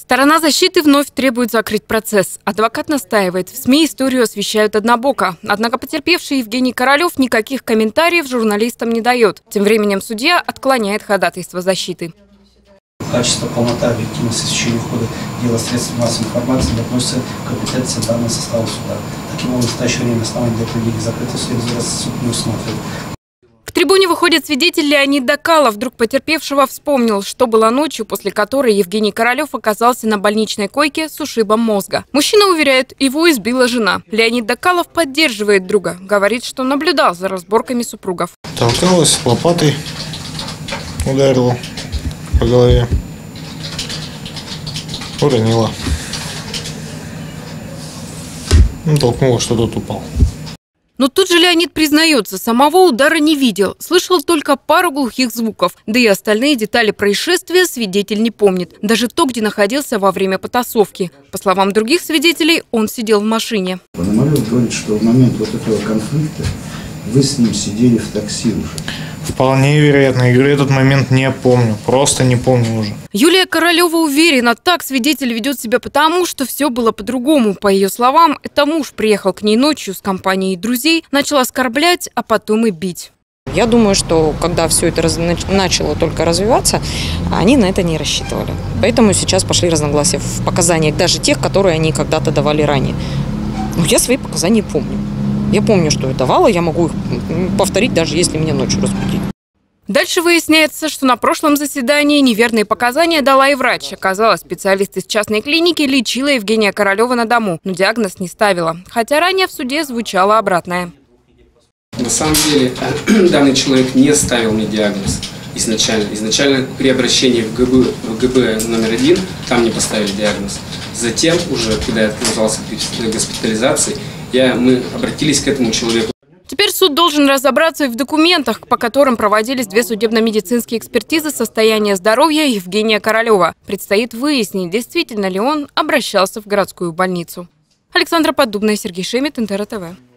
Сторона защиты вновь требует закрыть процесс. Адвокат настаивает, в СМИ историю освещают однобоко. Однако потерпевший Евгений Королев никаких комментариев журналистам не дает. Тем временем судья отклоняет ходатайство защиты. Качество, полнота, объективность освещения хода дела средств массовой информации не относится к компетенции данного состава суда. Таким образом, в настоящее время основания для проведения закрытого судебного суд не усматривает. К трибуне выходит свидетель Леонид Дакалов. Вдруг потерпевшего вспомнил, что было ночью, после которой Евгений Королев оказался на больничной койке с ушибом мозга. Мужчина уверяет, его избила жена. Леонид Дакалов поддерживает друга. Говорит, что наблюдал за разборками супругов. Толкалась лопатой, ударила по голове, уронила. Толкнула, что тот упал. Но тут же Леонид признается, самого удара не видел. Слышал только пару глухих звуков. Да и остальные детали происшествия свидетель не помнит. Даже то, где находился во время потасовки. По словам других свидетелей, он сидел в машине. Пономарев говорит, что в момент вот этого конфликта вы с ним сидели в такси уже. Вполне вероятно. Я говорю, этот момент не помню. Просто не помню уже. Юлия Королева уверена, так свидетель ведет себя потому, что все было по-другому. По ее словам, это муж приехал к ней ночью с компанией друзей, начал оскорблять, а потом и бить. Я думаю, что когда все это начало только развиваться, они на это не рассчитывали. Поэтому сейчас пошли разногласия в показаниях, даже тех, которые они когда-то давали ранее. Но я свои показания помню. Я помню, что я давала, я могу их повторить, даже если меня ночью разбудить. Дальше выясняется, что на прошлом заседании неверные показания дала и врач. Оказалось, специалист из частной клиники лечила Евгения Королева на дому, но диагноз не ставила. Хотя ранее в суде звучало обратное. На самом деле, данный человек не ставил мне диагноз изначально. Изначально при обращении в ГБ номер 1 там не поставили диагноз. Затем, уже когда я отказался от госпитализации, мы обратились к этому человеку. Теперь суд должен разобраться и в документах, по которым проводились 2 судебно-медицинские экспертизы состояния здоровья Евгения Королева. Предстоит выяснить, действительно ли он обращался в городскую больницу. Александра Поддубная, Сергей Шемет, НТР ТВ.